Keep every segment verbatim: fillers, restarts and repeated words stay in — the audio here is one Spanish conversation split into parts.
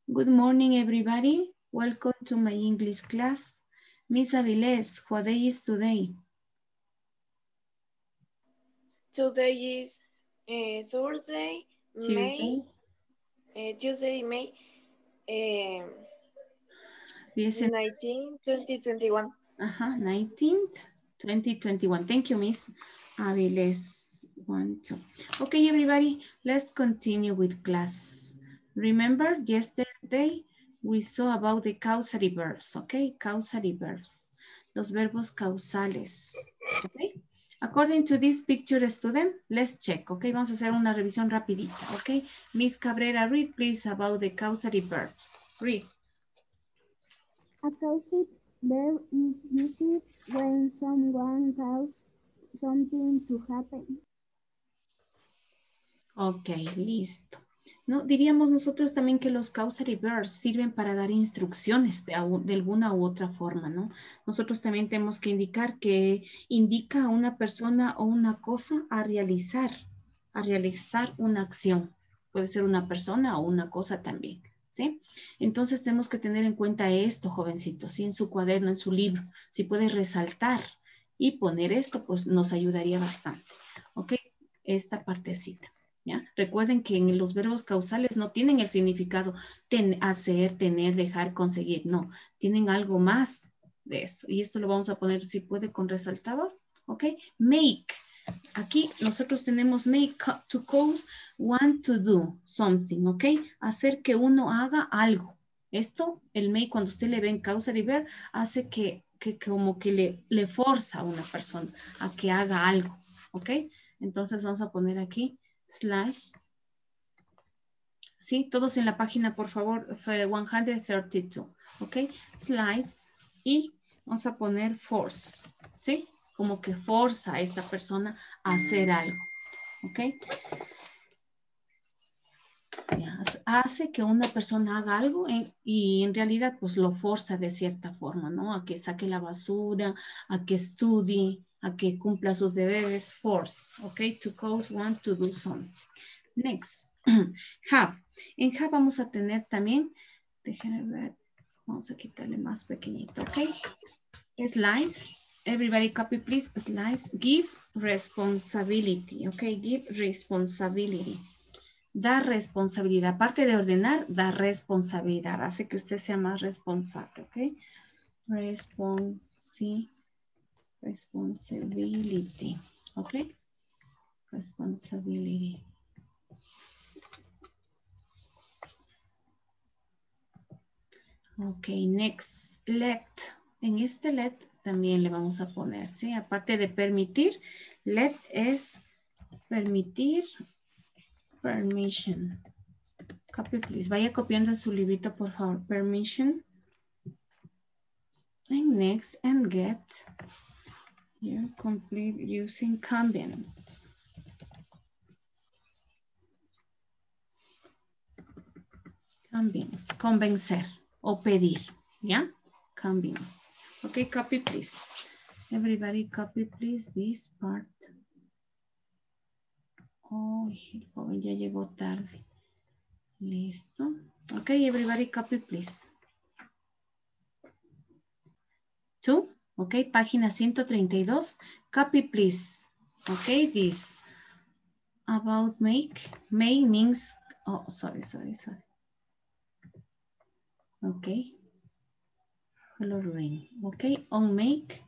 Good morning, everybody. Welcome to my English class. Miss Aviles, what day is today? Today is uh, Thursday, May, Tuesday. uh, Tuesday, May uh, Yes, nineteen, twenty twenty-one. uh-huh, nineteenth, twenty twenty-one. Thank you, Miss Aviles. One, two. Okay, everybody, let's continue with class. Remember, yesterday we saw about the causal verbs, okay? Causal verbs, los verbos causales, okay? According to this picture, student, let's check, okay? Vamos a hacer una revisión rapidita, okay? Miss Cabrera, read please about the causal verbs. Read. A causal verb is used when someone causes something to happen. Ok, listo. ¿No? Diríamos nosotros también que los causal verbs sirven para dar instrucciones de, de alguna u otra forma, ¿no? Nosotros también tenemos que indicar que indica a una persona o una cosa a realizar, a realizar una acción. Puede ser una persona o una cosa también, ¿sí? Entonces tenemos que tener en cuenta esto, jovencitos, ¿sí? En su cuaderno, en su libro. Si puedes resaltar y poner esto, pues nos ayudaría bastante, ¿ok? Esta partecita. ¿Ya? Recuerden que en los verbos causales no tienen el significado ten, hacer, tener, dejar, conseguir, no, tienen algo más de eso. Y esto lo vamos a poner, si puede, con resaltador, ¿ok? Make. Aquí nosotros tenemos make, to cause, want to do something, ¿ok? Hacer que uno haga algo. Esto, el make, cuando usted le ve en causal y verb, hace que, que como que le, le forza a una persona a que haga algo, ¿ok? Entonces vamos a poner aquí slash, sí, todos en la página, por favor, ciento treinta y dos, ok, slides, y vamos a poner force, sí, como que forza a esta persona a hacer algo, ok, ya, hace que una persona haga algo en, y en realidad pues lo forza de cierta forma, ¿no? A que saque la basura, a que estudie, a que cumpla sus deberes, force, ok, to cause one to do something. Next, have. En have vamos a tener también, déjenme ver, vamos a quitarle más pequeñito, ¿ok? Slides, everybody copy please, slides, give responsibility, ¿ok? Give responsibility. Da responsabilidad, aparte de ordenar, da responsabilidad, hace que usted sea más responsable, ¿ok? Responsi responsibility, ¿ok? Responsibility. Ok, next, let. En este let también le vamos a poner, ¿sí? Aparte de permitir, let es permitir, permission. Copy, please. Vaya copiando en su librito, por favor. Permission. And next, and get. You complete using convenience. Convenience, convencer o pedir, ¿ya? Convenience. Ok, copy, please. Everybody copy, please, this part. Oh, el joven ya llegó tarde. Listo. Ok, everybody copy, please. Two. Ok, página ciento treinta y dos. Copy, please. Ok, this. About make. Make means, oh, sorry, sorry, sorry. Ok. Coloring. Ok, on make.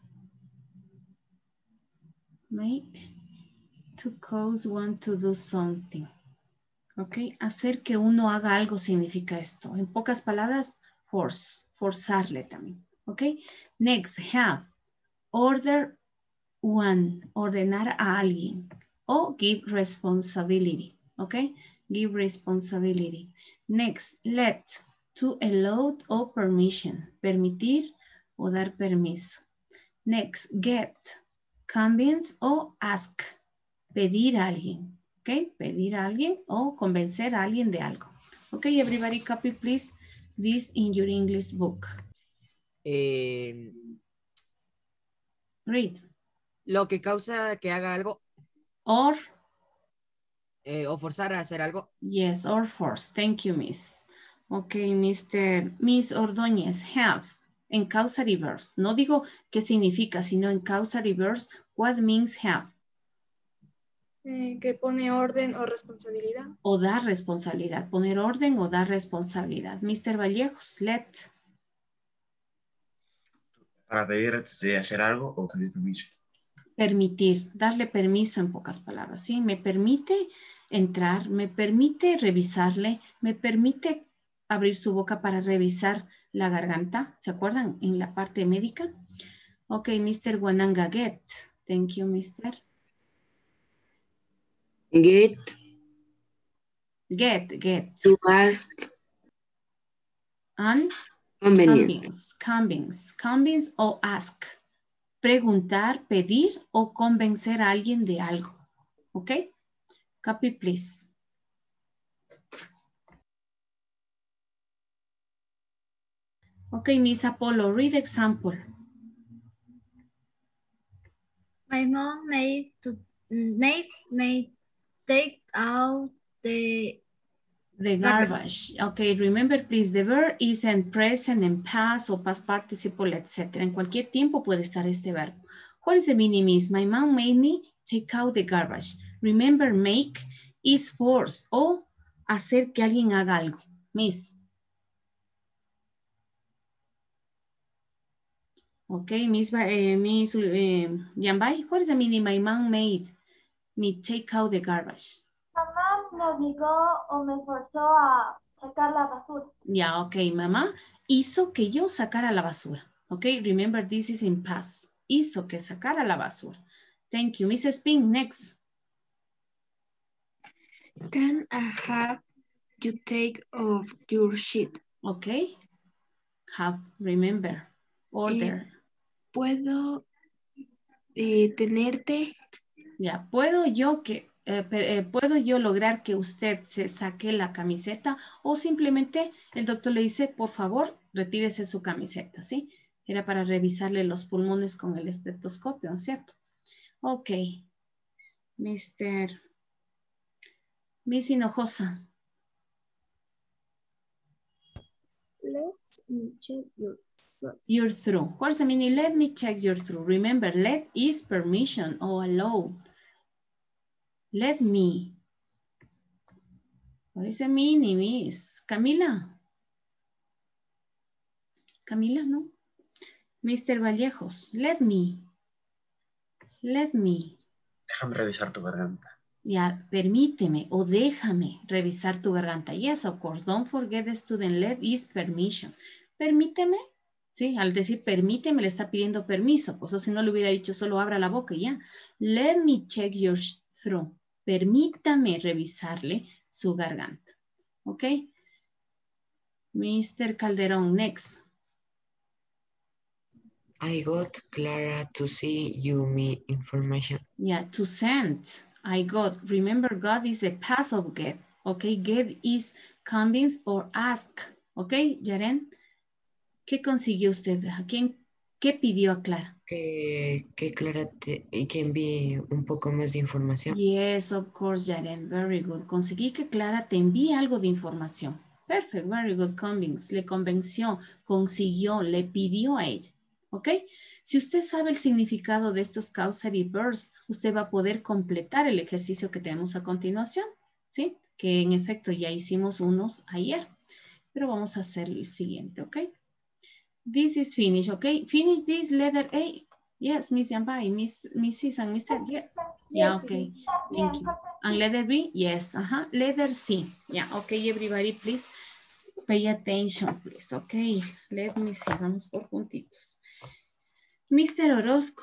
Make. To cause one to do something. Ok, hacer que uno haga algo significa esto. En pocas palabras, force, forzarle también. Ok, next, have, order one, ordenar a alguien. O give responsibility. Ok, give responsibility. Next, let, to allow o permission, permitir o dar permiso. Next, get, convince o ask, pedir a alguien. ¿Ok? Pedir a alguien o convencer a alguien de algo. Ok, everybody copy please this in your English book. Eh, Read. Lo que causa que haga algo. Or. Eh, o forzar a hacer algo. Yes, or force. Thank you, miss. Ok, mister Miss Ordóñez, have. En causa reverse. No digo qué significa, sino en causa reverse. What means have? Eh, que pone orden o responsabilidad. O dar responsabilidad. Poner orden o dar responsabilidad. mister Vallejos, let. Para pedir de hacer algo o pedir permiso. Permitir, darle permiso en pocas palabras, ¿sí? Me permite entrar, me permite revisarle, me permite abrir su boca para revisar la garganta. ¿Se acuerdan? En la parte médica. Ok, mister Wananga, get. Thank you, mister. Get. Get, get. To ask. And Convenient. convince, convince, convince o ask. Preguntar, pedir o convencer a alguien de algo. ¿Ok? Copy, please. Ok, Miss Apollo, read example. My mom made to made may take out the The garbage. Okay, remember please, the verb is in present, in past, o past participle, etcétera. En cualquier tiempo puede estar este verbo. What is the meaning is, my mom made me take out the garbage. Remember, make is force, o hacer que alguien haga algo. Miss. Okay, Miss, uh, Miss uh, Yambay, what is the meaning, my mom made me take out the garbage? Mamá me obligó o me forzó a sacar la basura. Ya, yeah, ok. Mamá hizo que yo sacara la basura. Ok, remember this is in past. Hizo que sacara la basura. Thank you. Missus Pink, next. Can I have you take off your sheet? Ok. Have, remember. Order. Eh, ¿Puedo eh, tenerte? Ya, yeah. ¿Puedo yo que... Eh, eh, ¿Puedo yo lograr que usted se saque la camiseta? O simplemente el doctor le dice, por favor, retírese su camiseta, ¿sí? Era para revisarle los pulmones con el estetoscopio, ¿no es cierto? Ok. mister Miss Hinojosa. Let me check your throat. Your through. What's the meaning? Let me check your through. Remember, let is permission or allow. Let me. What is the meaning, Miss? Camila. Camila, no. mister Vallejos. Let me. Let me. Déjame revisar tu garganta. Ya, permíteme o déjame revisar tu garganta. Yes, of course. Don't forget the student. Let is permission. Permíteme. Sí, al decir permíteme le está pidiendo permiso. Pues o si no le hubiera dicho solo abra la boca y ya. Let me check your throat. Permítame revisarle su garganta. ¿Ok? mister Calderón, next. I got Clara to see you me information. Yeah, to send. I got. Remember, God is the past of get. Okay, get is convince or ask. Okay, Yaren. ¿Qué consiguió usted? ¿A quién? ¿Qué pidió a Clara? Que, que Clara te, y que envíe un poco más de información. Yes, of course, Yaren. Very good. Conseguí que Clara te envíe algo de información. Perfect, very good. Convince. Le convenció, consiguió, le pidió a ella. ¿Ok? Si usted sabe el significado de estos causative verbs, usted va a poder completar el ejercicio que tenemos a continuación. ¿Sí? Que en efecto ya hicimos unos ayer. Pero vamos a hacer el siguiente, ¿ok? This is finished, okay? Finish this letter A. Yes, Miss Yambai, Miss Missus and Mister Yeah. Yeah, okay. Thank you. And letter B? Yes. Uh-huh. Letter C. Yeah, okay, everybody, please pay attention, please. Okay, let me see. Vamos por puntitos. mister Orozco.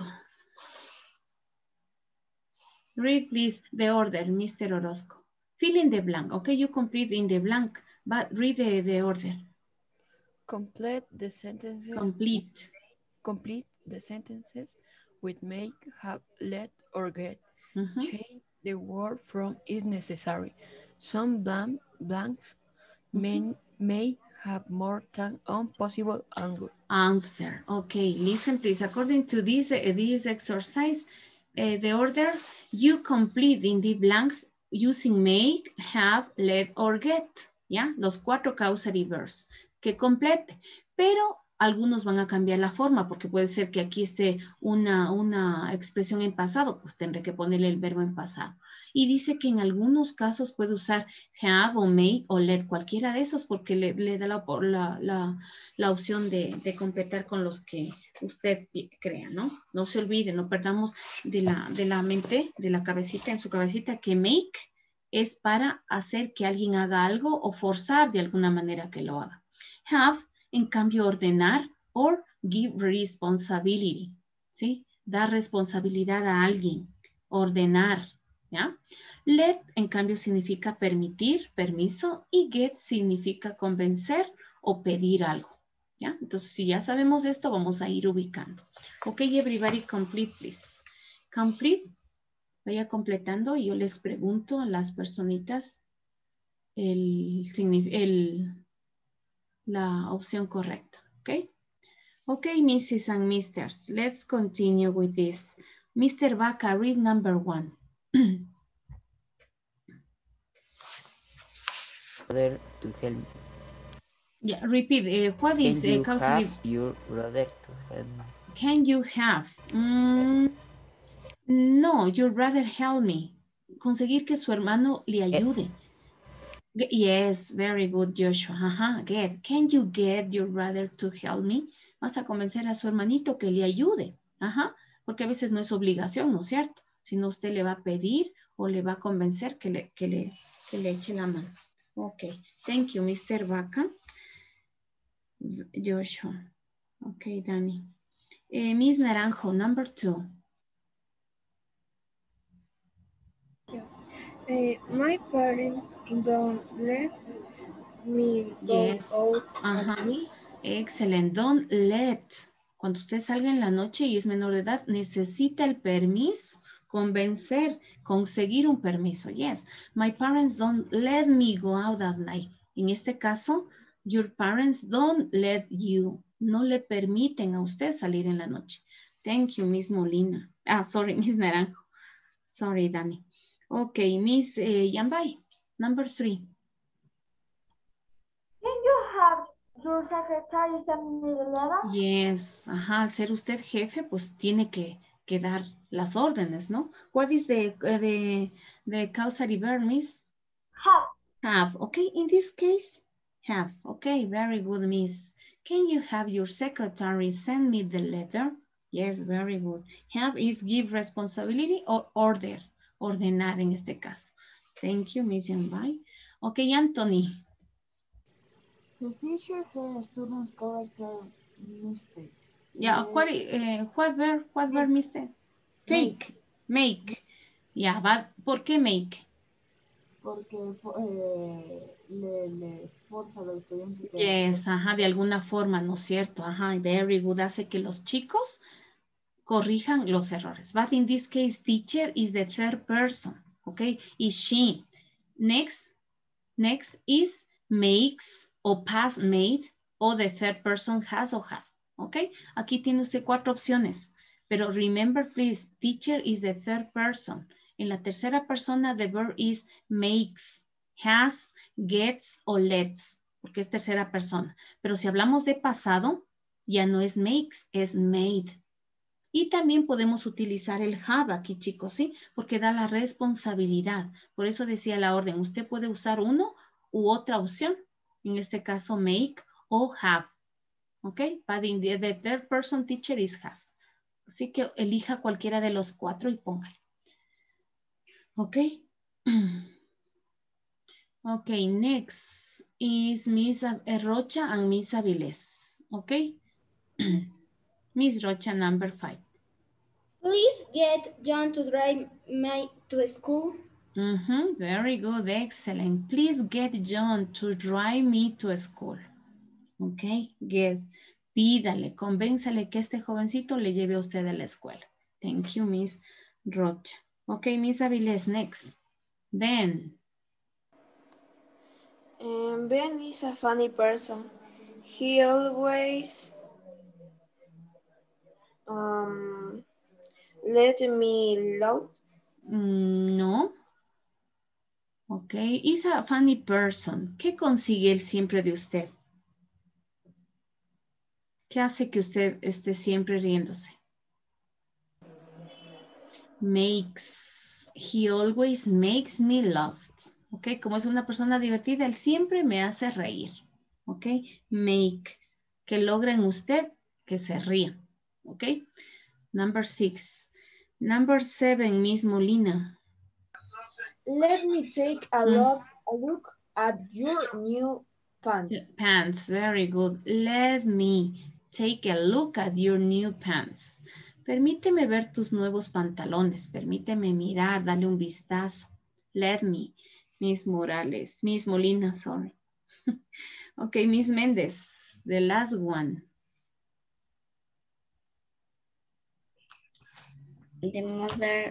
Read, please, the order, mister Orozco. Fill in the blank. Okay, you complete in the blank, but read the, the order. Complete the sentences. Complete. Complete the sentences with make, have, let, or get. Mm-hmm. Change the word from is necessary. Some blank, blanks Mm-hmm. may, may have more than one possible answer. Answer. Okay, listen, please. According to this, uh, this exercise, uh, the order, you complete in the blanks using make, have, let, or get. ¿ya? Los cuatro causative verbs que complete, pero algunos van a cambiar la forma porque puede ser que aquí esté una, una expresión en pasado, pues tendré que ponerle el verbo en pasado. Y dice que en algunos casos puede usar have o make o let, cualquiera de esos porque le, le da la, la, la, la opción de, de completar con los que usted crea, ¿no? No se olvide, no perdamos de la, de la mente, de la cabecita, en su cabecita, que make es para hacer que alguien haga algo o forzar de alguna manera que lo haga. Have, en cambio, ordenar or give responsibility, ¿sí? Dar responsabilidad a alguien, ordenar, ¿ya? Let, en cambio, significa permitir, permiso, y get significa convencer o pedir algo, ¿ya? Entonces, si ya sabemos esto, vamos a ir ubicando. Ok, everybody complete, please. Complete. Vaya completando y yo les pregunto a las personitas el, el, la opción correcta, ¿ok? Ok, missus and misters, let's continue with this. Mister Vaca, read number one. Brother to help me. Yeah, repeat, uh, what Can is you uh, causative? have your brother to help me? Can you have? Mm, no, your brother help me. Conseguir que su hermano le ayude. Get. Yes, very good, Joshua. Ajá, get. Can you get your brother to help me? Vas a convencer a su hermanito que le ayude. Ajá, porque a veces no es obligación, ¿no es cierto? Sino usted le va a pedir o le va a convencer que le, que le, que le eche la mano. Ok, thank you, mister Vaca. Joshua. Ok, Dani. Eh, Miss Naranjo, number two. Uh, my parents don't let me go Yes. out Ajá. at night. Excellent. Don't let. Cuando usted salga en la noche y es menor de edad, necesita el permiso, convencer, conseguir un permiso. Yes. My parents don't let me go out at night. En este caso, your parents don't let you. No le permiten a usted salir en la noche. Thank you, Miss Molina. Ah, sorry, Miss Naranjo. Sorry, Dani. Okay, Miss eh, Yambay, number three. Can you have your secretary send me the letter? Yes, ajá, al ser usted jefe, pues tiene que, que dar las órdenes, ¿no? What is the, uh, the, the causative verb, Miss? Have. Have, okay, in this case, have, okay, very good, Miss. Can you have your secretary send me the letter? Yes, very good. Have is give responsibility or order, ordenar en este caso. Thank you, Miss Yanbay. Okay, Anthony. The teacher helps students correct their mistakes. Yeah, They what, uh, what verb, what verb, mistake? Take, make. Yeah, but ¿por qué make? Porque eh, le, le esforza a los estudiantes. Yes, ajá, de alguna forma, ¿no es cierto? Ajá, very good, hace que los chicos corrijan los errores. But in this case, teacher is the third person, okay? Is she. Next, next is makes o past made o the third person has o have, okay? Aquí tiene usted cuatro opciones, pero remember please, teacher is the third person. En la tercera persona, the verb is makes, has, gets o lets, porque es tercera persona. Pero si hablamos de pasado, ya no es makes, es made. Y también podemos utilizar el have aquí, chicos, ¿sí? Porque da la responsabilidad. Por eso decía la orden, usted puede usar uno u otra opción. En este caso, make o have. ¿Ok? But in the, the third person teacher is has. Así que elija cualquiera de los cuatro y póngale. ¿Ok? Ok, next is Miss Rocha and Miss Avilés. ¿Ok? Miss Rocha, number five. Please get John to drive me to school. Mm-hmm. Very good, excellent. Please get John to drive me to school. Ok, get. Pídale, convénzale que este jovencito le lleve a usted a la escuela. Thank you, Miss Rocha. Ok, Miss Avilés, next. Ben. Um, Ben is a funny person. He always um, let me laugh. Mm, no. Ok, is a funny person. ¿Qué consigue él siempre de usted? ¿Qué hace que usted esté siempre riéndose? Makes, he always makes me laugh. Ok, como es una persona divertida, él siempre me hace reír. Ok, make, que logra en usted que se ría. Ok, number six. Number seven, Miss Molina. Let me take a Mm. look, a look at your new pants. Pants, very good. Let me take a look at your new pants. Permíteme ver tus nuevos pantalones. Permíteme mirar, dale un vistazo. Let me. Miss Morales. Miss Molina, sorry. Okay, Miss Méndez. The last one. The mother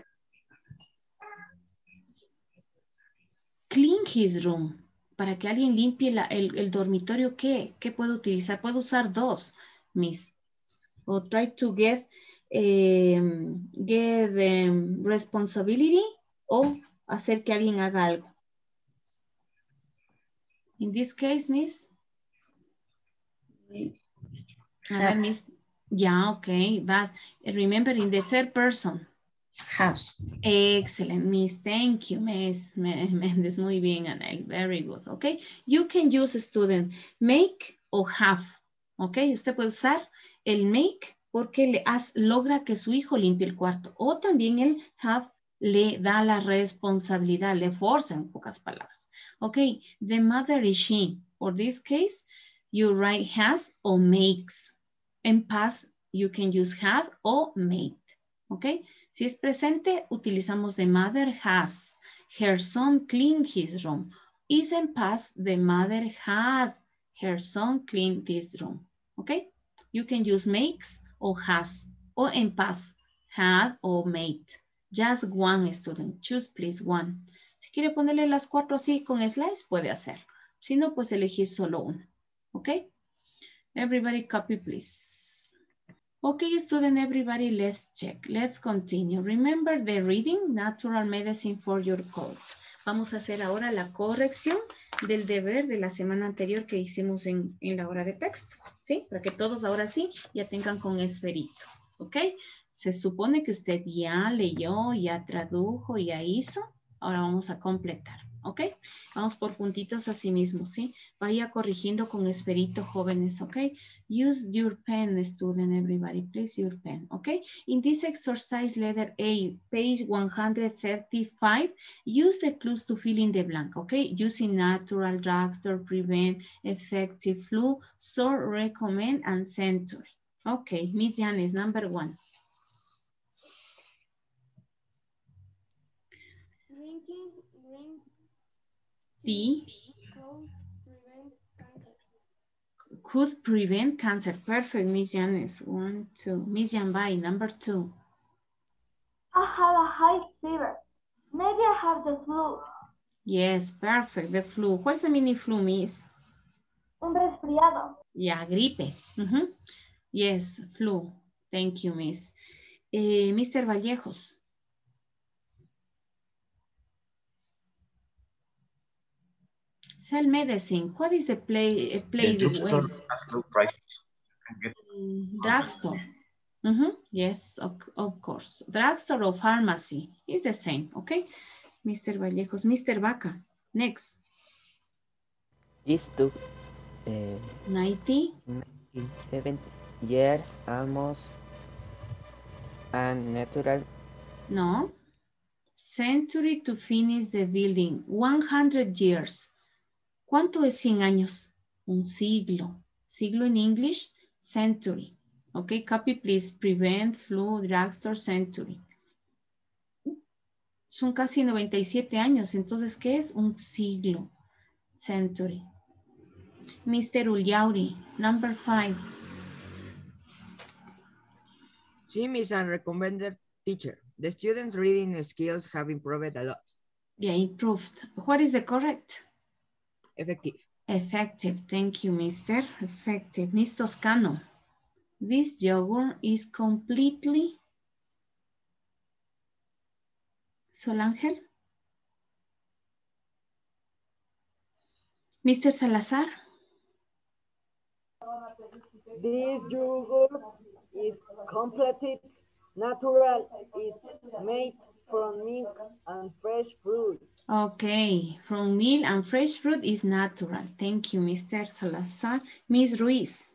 Clean his room. Para que alguien limpie la, el, el dormitorio, ¿qué? ¿Qué puedo utilizar? Puedo usar dos, Miss. O try to get, um, get um, responsibility o hacer que alguien haga algo. In this case, Miss. A ver, Miss. Yeah, okay, but remember in the third person. house. Excellent, Miss. Thank you, Miss Mendes. Muy bien, Anel. Very good. Okay. You can use student make o have. Okay. Usted puede usar el make porque le has, logra que su hijo limpie el cuarto. O también el have le da la responsabilidad, le forza en pocas palabras. Okay. The mother is she. For this case, you write has o makes. En past, you can use have o make. Okay. Si es presente, utilizamos the mother has. Her son cleaned his room. Is in past, the mother had her son cleaned this room. Okay? You can use makes or has. Or in past, had or made. Just one student. Choose please one. Si quiere ponerle las cuatro así con slides, puede hacerlo. Si no, pues elegir solo una. Okay? Everybody copy please. Okay, student, everybody, let's check. Let's continue. Remember the reading, Natural Medicine for your cold. Vamos a hacer ahora la corrección del deber de la semana anterior que hicimos en, en la hora de texto, ¿sí? Para que todos ahora sí ya tengan con esferito, ¿ok? Se supone que usted ya leyó, ya tradujo, ya hizo. Ahora vamos a completar, ¿ok? Vamos por puntitos así mismo, ¿sí? Vaya corrigiendo con esferito, jóvenes, ¿ok? Use your pen, student, everybody. Please, your pen, ¿ok? In this exercise, letter A, page one hundred thirty-five, use the clues to fill in the blank, ¿ok? Using natural, drugstore, prevent, effective, flu, sort, recommend, and century. Ok, Miss Janice, number one. Drinking green tea could prevent cancer. Could prevent cancer. Perfect, Miss Janice. One, two. Miss Janbai, number two. I have a high fever. Maybe I have the flu. Yes, perfect. The flu. What's the mini flu, Miss? Un resfriado. Yeah, gripe. Uh-huh. Yes, flu. Thank you, Miss. Eh, Mister Vallejos. Cell medicine. What is the play, place? The drugstore has low prices. You can get Drugstore. Mm-hmm. Yes, of, of course. Drugstore or pharmacy is the same, okay? Mister Vallejos. Mister Vaca, next. Is to uh, ninety. ninety-seven years almost and natural. No. Century to finish the building. one hundred years. ¿Cuánto es cien años? Un siglo. Siglo in English, century. Okay, copy please. Prevent, flu, drugstore, century. Son casi noventa y siete años. Entonces, ¿qué es? Un siglo. Century. Mister Uliauri, number five. She is a recommended teacher. The students' reading skills have improved a lot. Yeah, improved. What is the correct? Effective. Effective. Thank you, Mister Effective. Miss Toscano. This yogurt is completely... Solangel? mister Salazar. This yogurt is completely natural. It's made from milk and fresh fruit. Okay, from milk and fresh fruit is natural. Thank you, mister Salazar. Miss Ruiz.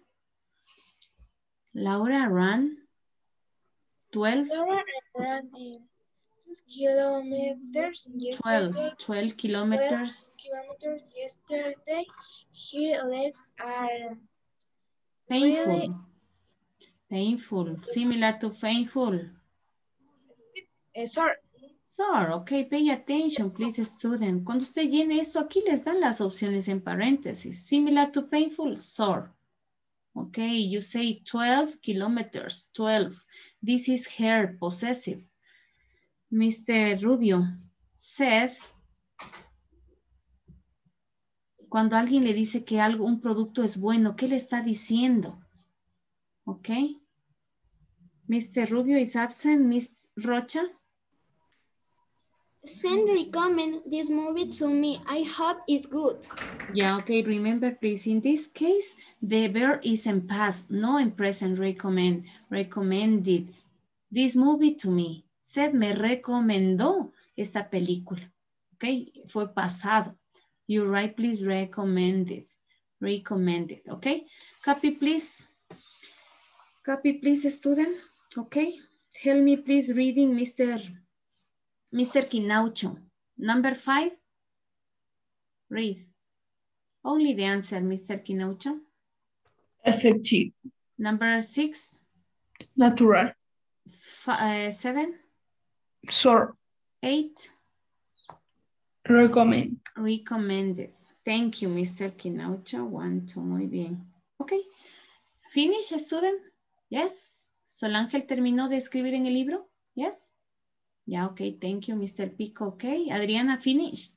Laura ran twelve. Laura ran in six kilometers twelve, yesterday. twelve kilometers. twelve kilometers yesterday. Her legs are Painful. really Painful. Similar to painful. uh, sore. Sore, okay, pay attention, please, student. Cuando usted llene esto, aquí les dan las opciones en paréntesis. Similar to painful, sore. Okay, you say twelve kilometers, twelve. This is her, possessive. mister Rubio, Seth, cuando alguien le dice que algo, un producto es bueno, ¿qué le está diciendo? Okay. mister Rubio is absent. Miss Rocha. Send recommend this movie to me. I hope it's good. Yeah, okay, remember please, in this case, the verb is in past, no in present. Recommend, recommended this movie to me. Seth me recomendó esta película, okay, fue pasado. You write, please, recommended, recommended, okay. Copy, please. Copy, please, student, okay. Help me, please, reading Mister Mister Quinaucho. Number five, read. Only the answer, Mister Quinaucho. Effective. Number six. Natural. F uh, seven. Sure. Eight. Recommend. Recommended. Thank you, Mister Quinaucho. One, two, muy bien. Okay. Finish, student? Yes. Solángel terminó de escribir en el libro? Yes. Yeah, okay, thank you, Mister Pico. Okay, Adriana, finish.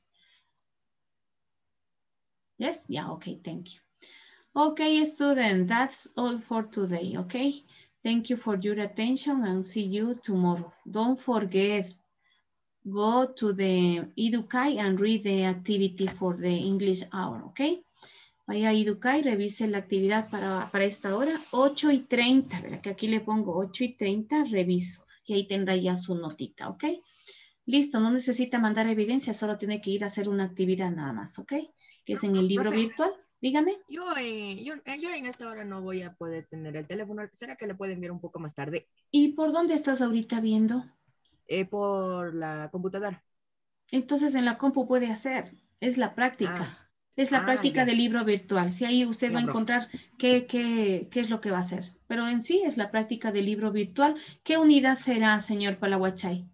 Yes, yeah, okay, thank you. Okay, student, that's all for today, okay? Thank you for your attention and see you tomorrow. Don't forget, go to the Educai and read the activity for the English hour, okay? Vaya a Educai, revise la actividad para, para esta hora, ocho y treinta, ¿verdad? Que aquí le pongo ocho y treinta, reviso. Y ahí tendrá ya su notita, ¿ok? Listo, no necesita mandar evidencia, solo tiene que ir a hacer una actividad nada más, ¿ok? Que es en el libro Profe, virtual. Dígame. Yo, eh, yo, eh, yo en esta hora no voy a poder tener el teléfono. ¿Será que le puede enviar un poco más tarde? ¿Y por dónde estás ahorita viendo? Eh, por la computadora. Entonces en la compu puede hacer. Es la práctica. Ah. Es la ah, práctica ya. del libro virtual. Si ahí usted ya, va a encontrar qué, qué, qué es lo que va a hacer. Pero en sí es la práctica del libro virtual. ¿Qué unidad será, señor Palahuachay?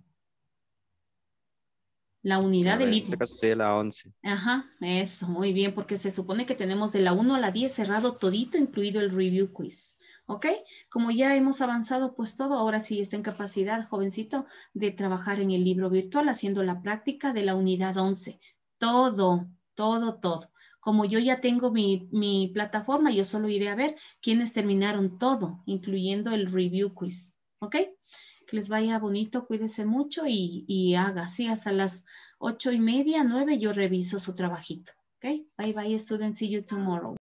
La unidad del libro. En este caso sería la once. Ajá, eso, muy bien, porque se supone que tenemos de la uno a la diez cerrado todito, incluido el review quiz. ¿Ok? Como ya hemos avanzado pues todo, ahora sí está en capacidad, jovencito, de trabajar en el libro virtual haciendo la práctica de la unidad once. Todo, todo, todo. Como yo ya tengo mi, mi plataforma, yo solo iré a ver quiénes terminaron todo, incluyendo el review quiz. ¿Ok? Que les vaya bonito, cuídense mucho y, y haga, sí, hasta las ocho y media, nueve, yo reviso su trabajito. ¿Ok? Bye, bye, students. See you tomorrow.